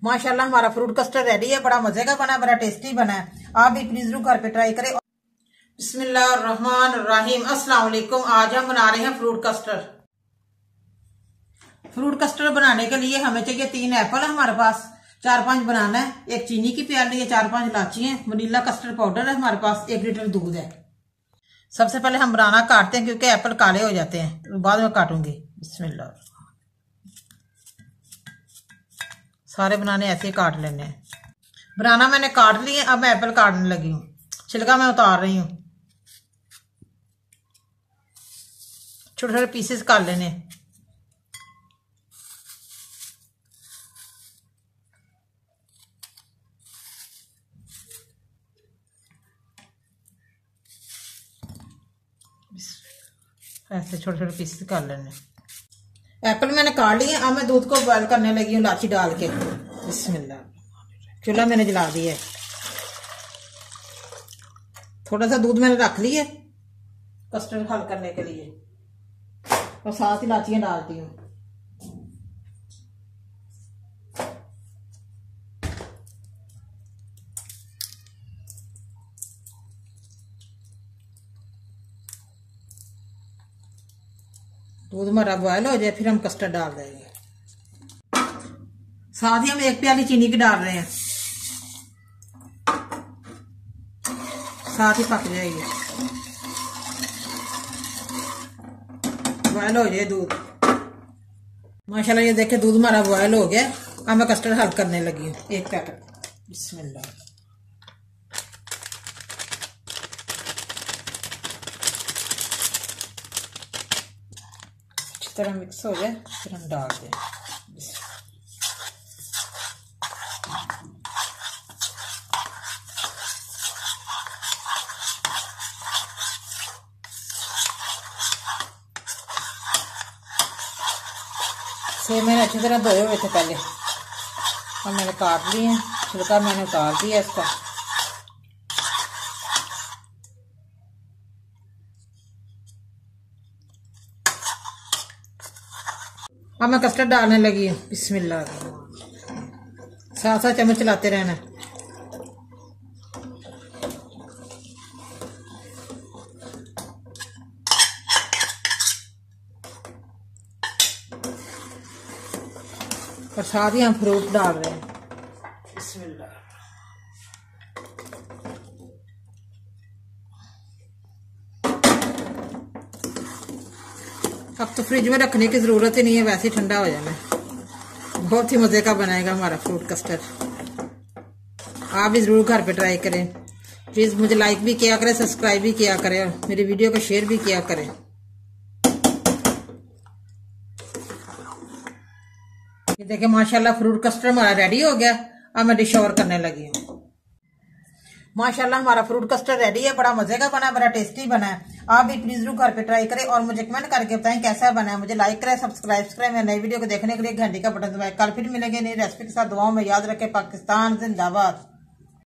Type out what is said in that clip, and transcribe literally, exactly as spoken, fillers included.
माशाल्लाह हमारा fruit custard ready है। बड़ा मजे का बना, बड़ा टेस्टी बना है। आप भी प्लीज जरूर घर पे ट्राई करें। बिस्मिल्लाहिर्रहमानिर्रहीम। अस्सलाम वालेकुम। आज हम बना रहे हैं फ्रूट कस्टर्ड। फ्रूट कस्टर्ड बनाने के लिए हमें चाहिए तीन एप्पल, हमारे पास चार पांच बनाना है, एक चीनी की प्याली है, चार पांच इलायची है, वनीला कस्टर्ड पाउडर है हमारे पास, एक लीटर दूध है। सबसे पहले हम बनाना काटते हैं क्योंकि एप्पल काले हो जाते हैं, बाद में काटूंगी। बिस्मिल्लाह। सारे बनाने ऐसे ही काट लेने हैं। बनाना मैंने काट लिए, अब मैं एप्पल काटने लगी हूँ। छिलका मैं उतार रही हूँ। छोटे छोटे पीसेस काट लेने। ऐसे छोटे छोटे पीसेस कर लेने। एप्पल मैंने काट लिए, अब मैं दूध को बॉयल करने लगी हूँ इलायची डाल के। बिस्मिल्लाह। चूल्हा मैंने जला दिया है। थोड़ा सा दूध मैंने रख लिया कस्टर्ड हल करने के लिए, और साथ इलायचियां डालती हूँ। दूध हमारा बॉयल हो जाए फिर हम कस्टर्ड डाल देंगे। साथ ही हम एक प्याली चीनी की डाल रहे हैं, साथ ही पक जाएगी। बॉयल हो जाए दूध। माशाल्लाह ये देखे दूध हमारा बॉयल हो गया। अब मैं कस्टर्ड हल करने लगी हूँ एक पैकेट। बिस्मिल्लाह। तरह मिक्स हो जाए फिर हम डाल दें। सेब मैंने अच्छी तरह धोए हुए थे पहले, और मैंने काट लिए हैं। छिलका मैंने उतार दिया इसका। अब मैं कस्टर्ड डालने लगी हूँ। बिस्मिल्लाह। साथ साथ चम्मच चलाते रहना। और साथ ही हम फ्रूट डाल रहे हैं। बिस्मिल्लाह। अब तो फ्रिज में रखने की जरूरत ही नहीं है, वैसे ही ठंडा हो जाना है। बहुत ही मजे का बनाएगा हमारा फ्रूट कस्टर्ड। आप भी जरूर घर पे ट्राई करें। प्लीज मुझे लाइक भी किया करें, सब्सक्राइब भी किया करें, और मेरी वीडियो को शेयर भी किया करें। ये देखिए माशाल्लाह फ्रूट कस्टर्ड हमारा रेडी हो गया। अब मैं डिश ओवर करने लगी हूँ। माशाल्लाह हमारा फ्रूट कस्टर्ड रेडी है। बड़ा मजे का बना, बड़ा टेस्टी बना है। आप भी प्लीज जरूर घर पे ट्राई करें और मुझे कमेंट करके बताएं कैसा बना है। मुझे लाइक करें, सब्सक्राइब करें। मेरी नई वीडियो को देखने के लिए घंटी का बटन दबाएं। कल फिर मिलेंगे नई रेसिपी के साथ। दुआओं में याद रखें। पाकिस्तान जिंदाबाद।